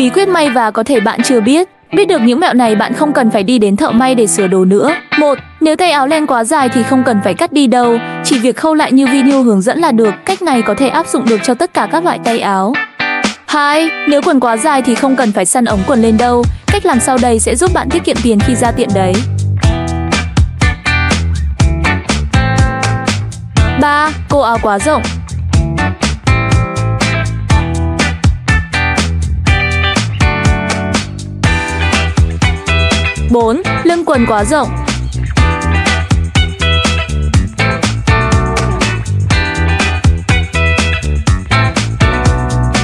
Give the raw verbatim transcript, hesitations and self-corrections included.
Bí quyết may vá có thể bạn chưa biết. Biết được những mẹo này bạn không cần phải đi đến thợ may để sửa đồ nữa. một. Nếu tay áo len quá dài thì không cần phải cắt đi đâu, chỉ việc khâu lại như video hướng dẫn là được. Cách này có thể áp dụng được cho tất cả các loại tay áo. hai. Nếu quần quá dài thì không cần phải săn ống quần lên đâu. Cách làm sau đây sẽ giúp bạn tiết kiệm tiền khi ra tiệm đấy. ba. Cổ áo quá rộng. bốn. Lưng quần quá rộng.